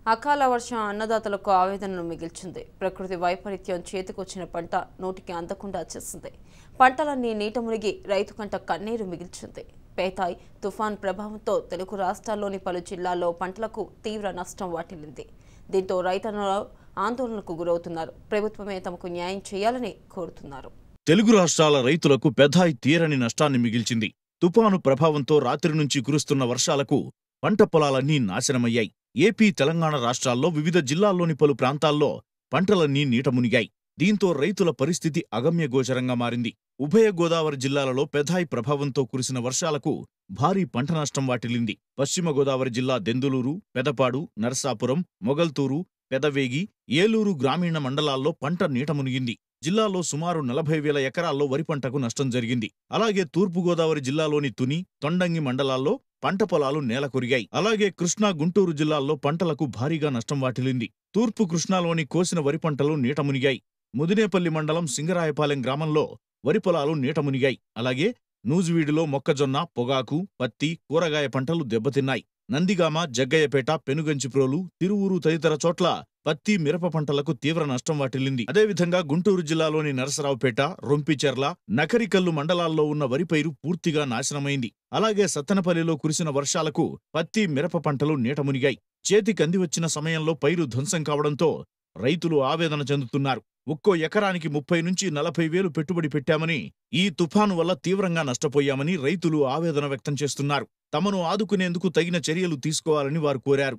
అకాల వర్షం అన్నదాతలకు ఆవేదనను మిగిల్చింది. ప్రకృతి వైపరీత్యం చేతికొచ్చిన పంట నోటికి అందకుండా చేసింది. పంటలన్నీ నీట మునిగి రైతు కంట కన్నీరు మిగిల్చింది. పేతాయ్ తుఫాన్ ప్రభావంతో తెలుగు రాష్ట్రాల్లోని పలు జిల్లాల్లో పంటలకు తీవ్ర నష్టం వాటిల్లింది. దీంతో రైతన్నలు ఆందోళనకు గురవుతున్నారు. ప్రభుత్వమే తమకు న్యాయం చేయాలని కోరుతున్నారు. తెలుగు రాష్ట్రాల రైతులకు పెథాయ్ తీరని నష్టాన్ని మిగిల్చింది. తుఫాను ప్రభావంతో రాత్రి నుంచి కురుస్తున్న వర్షాలకు పంట పొలాలన్నీ నాశనమయ్యాయి. ఏపీ, తెలంగాణ రాష్ట్రాల్లో వివిధ జిల్లాల్లోని పలు ప్రాంతాల్లో పంటలన్నీ నీట మునిగాయి. దీంతో రైతుల పరిస్థితి అగమ్యగోచరంగా మారింది. ఉభయ గోదావరి జిల్లాలలో పెథాయ్ ప్రభావంతో కురిసిన వర్షాలకు భారీ పంట నష్టం వాటిల్లింది. పశ్చిమ గోదావరి జిల్లా దెందులూరు, పెదపాడు, నరసాపురం, మొగల్తూరు, పెదవేగి, ఏలూరు గ్రామీణ మండలాల్లో పంట నీట మునిగింది. జిల్లాలో సుమారు 40,000 ఎకరాల్లో వరి పంటకు నష్టం జరిగింది. అలాగే తూర్పుగోదావరి జిల్లాలోని తుని, తొండంగి మండలాల్లో పంట పొలాలు నేలకొరిగాయి. అలాగే కృష్ణా, గుంటూరు జిల్లాల్లో పంటలకు భారీగా నష్టం వాటిల్లింది. తూర్పు కృష్ణాలోని కోసిన వరి పంటలు నీట మునిగాయి. ముదినేపల్లి మండలం సింగరాయపాలెం గ్రామంలో వరి పొలాలు నీట మునిగాయి. అలాగే నూజివీడులో మొక్కజొన్న, పొగాకు, పత్తి, కూరగాయ పంటలు దెబ్బతిన్నాయి. నందిగామ, జగ్గయ్యపేట, పెనుగంచిప్రోలు, తిరువూరు తదితర చోట్ల పత్తి, మిరప పంటలకు తీవ్ర నష్టం వాటిల్లింది. అదేవిధంగా గుంటూరు జిల్లాలోని నరసరావుపేట, రొంపిచెర్ల, నకరికల్లు మండలాల్లో ఉన్న వరి పైరు పూర్తిగా నాశనమైంది. అలాగే సత్తెనపల్లిలో కురిసిన వర్షాలకు పత్తి, మిరప పంటలు నీట మునిగాయి. చేతికంది వచ్చిన సమయంలో పైరు ధ్వంసం కావడంతో రైతులు ఆవేదన చెందుతున్నారు. ఒక్కో ఎకరానికి 30 నుంచి 40,000 పెట్టుబడి పెట్టామని, ఈ తుఫాను వల్ల తీవ్రంగా నష్టపోయామని రైతులు ఆవేదన వ్యక్తం చేస్తున్నారు. తమను ఆదుకునేందుకు తగిన చర్యలు తీసుకోవాలని వారు కోరారు.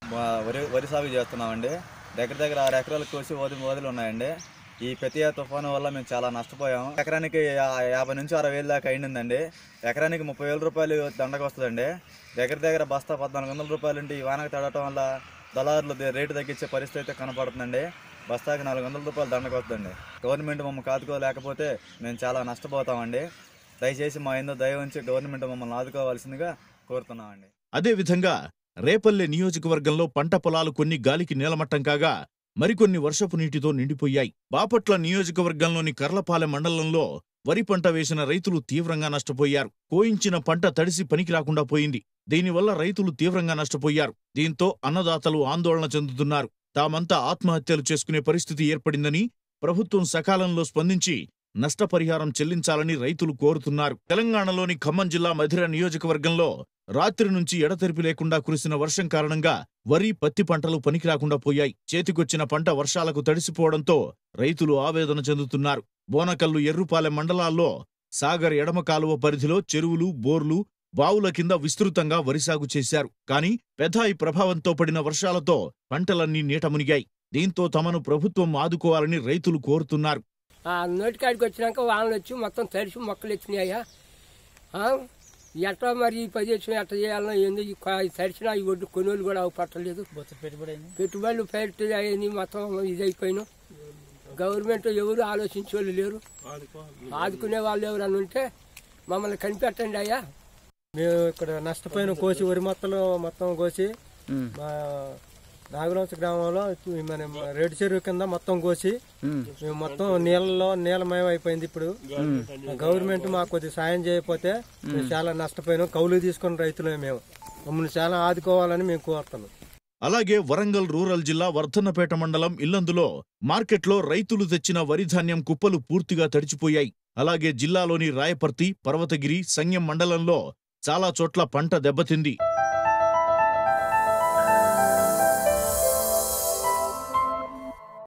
వరి సాగు చేస్తున్నామండి. దగ్గర 6 ఎకరాలు కోసి వదిలి ఉన్నాయండి. ఈ పెథాయ్ తుఫాను వల్ల మేము చాలా నష్టపోయాము. ఎకరానికి 50 నుంచి 60,000 దాకా అయిందండి. ఎకరానికి 30,000 రూపాయలు దండకు వస్తుందండి. దగ్గర బస్తా 1,400 రూపాయలు ఉంటే ఈ వానకు తడటం వల్ల దళారులు రేటు తగ్గించే పరిస్థితి అయితే కనపడుతుందండి. బస్తాకి 400 రూపాయలు దండకు వస్తుందండి. గవర్నమెంట్ మమ్మల్ని ఆదుకోలేకపోతే మేము చాలా నష్టపోతామండి. దయచేసి మా ఏందో దయ ఉంచి గవర్నమెంట్ మమ్మల్ని ఆదుకోవాల్సిందిగా కోరుతున్నామండి. అదేవిధంగా రేపల్లె నియోజకవర్గంలో పంట పొలాలు కొన్ని గాలికి నేలమట్టం కాగా మరికొన్ని వర్షపు నీటితో నిండిపోయాయి. బాపట్ల నియోజకవర్గంలోని కర్లపాలెం మండలంలో వరి పంట వేసిన రైతులు తీవ్రంగా నష్టపోయారు. కోయించిన పంట తడిసి పనికి రాకుండా పోయింది. దీనివల్ల రైతులు తీవ్రంగా నష్టపోయారు. దీంతో అన్నదాతలు ఆందోళన చెందుతున్నారు. తామంతా ఆత్మహత్యలు చేసుకునే పరిస్థితి ఏర్పడిందని, ప్రభుత్వం సకాలంలో స్పందించి నష్టపరిహారం చెల్లించాలని రైతులు కోరుతున్నారు. తెలంగాణలోని ఖమ్మం జిల్లా మధిర నియోజకవర్గంలో రాత్రి నుంచి ఎడతెరిపి లేకుండా కురిసిన వర్షం కారణంగా వరి, పత్తి పంటలు పనికిరాకుండా పోయాయి. చేతికొచ్చిన పంట వర్షాలకు తడిసిపోవడంతో రైతులు ఆవేదన చెందుతున్నారు. బోనకల్లు, ఎర్రుపాలెం మండలాల్లో సాగర్ ఎడమ కాలువ పరిధిలో చెరువులు, బోర్లు, బావుల కింద విస్తృతంగా వరి సాగు చేశారు. కానీ పెథాయ్ ప్రభావంతో పడిన వర్షాలతో పంటలన్నీ నీట మునిగాయి. దీంతో తమను ప్రభుత్వం ఆదుకోవాలని రైతులు కోరుతున్నారు. నోటికాడికి వచ్చినాక వానలు వచ్చి మొత్తం తడిసి మొక్కలు ఎత్తినాయా. ఎట్లా మరి 10 ఎట్లా చేయాలన్నా ఏందో తడిచినా ఈ ఒడ్డు కొనుగోలు కూడా పట్టలేదు. పెట్టుబడులు పెట్టి మొత్తం ఇదైపోయినా. గవర్నమెంట్ ఎవరు ఆలోచించే వాళ్ళు లేరు. ఆదుకునే వాళ్ళు ఎవరన్నా ఉంటే మమ్మల్ని కనిపెట్టండి అయ్యా. మేము ఇక్కడ నష్టపోయిన కోసి వరి మొత్తం కోసి మా నాగరంశ గ్రామంలో మన రెడ్డి చెరువు కింద మొత్తం కోసి మేము మొత్తం నీళ్ళమయం అయిపోయింది. ఇప్పుడు గవర్నమెంట్ మాకు కొద్దిగా సాయం చేయకపోతే మేము చాలా నష్టపోయినాం. కౌలు తీసుకున్న రైతులే మేము. మమ్మల్ని చాలా ఆదుకోవాలని మేము కోరుతున్నాం. అలాగే వరంగల్ రూరల్ జిల్లా వర్ధన్నపేట మండలం ఇల్లందులో మార్కెట్లో రైతులు తెచ్చిన వరి ధాన్యం కుప్పలు పూర్తిగా తడిచిపోయాయి. అలాగే జిల్లాలోని రాయపర్తి, పర్వతగిరి, సంగెం మండలంలో చాలా చోట్ల పంట దెబ్బతింది.